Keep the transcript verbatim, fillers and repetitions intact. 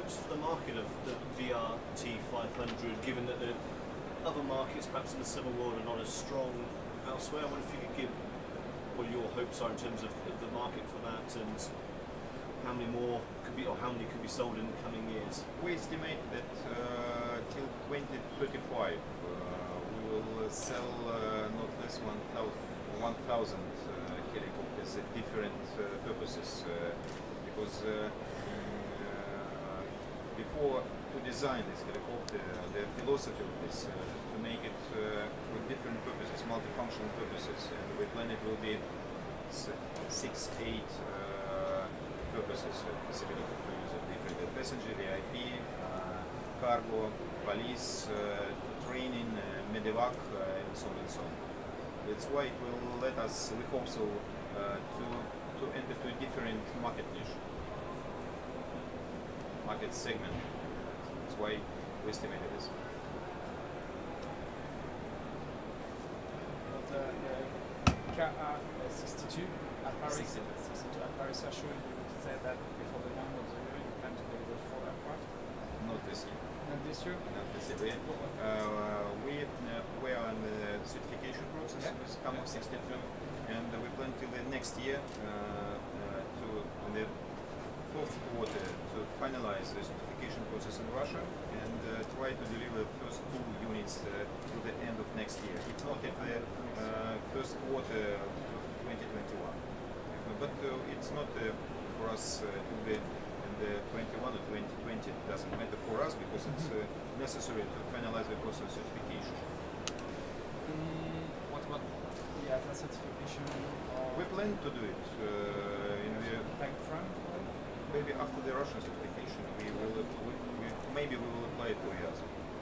hopes for the market of the V R T five hundred, given that the other markets, perhaps in the civil world, are not as strong elsewhere? I wonder if you could give what your hopes are in terms of the market for that, and how many more could be, or how many could be sold in the coming years? We estimate that uh, till twenty thirty-five uh, we will uh, sell uh, not less one thousand uh, helicopters at different uh, purposes, uh, because uh, uh, before to design this helicopter, the philosophy of this uh, to make it uh, for different purposes, multifunctional purposes, and we plan it will be six, eight uh, purposes, uh, possibility to use it different passenger, V I P, uh, cargo, police, uh, training, uh, medevac, uh, and so on and so on. That's why it will let us, we hope so, uh, to to enter to a different market niche, market segment. That's why we estimated this. The, the K A sixty-two at Paris, sixty-two at Paris Air Show, you said that before the end of the year you plan to deliver four aircraft. Not this year. Not this year? Not this year. We, uh, we, uh, we are in the certification process yeah. with C A M sixty-two, and uh, we plan till the next year uh, uh, to, in the fourth quarter, to finalize the certification process in Russia and uh, try to deliver the first two units uh, till the end of next year, if not at the uh, first quarter of twenty twenty-one. But uh, it's not uh, for us uh, to the in the twenty-one or twenty twenty. It doesn't matter for us because it's uh, necessary to finalize the process of certification. Mm, what about the A T A certification? Or We plan to do it uh, in the bank front? maybe after the Russian certification. We will we, we, maybe we will apply it for E A S A.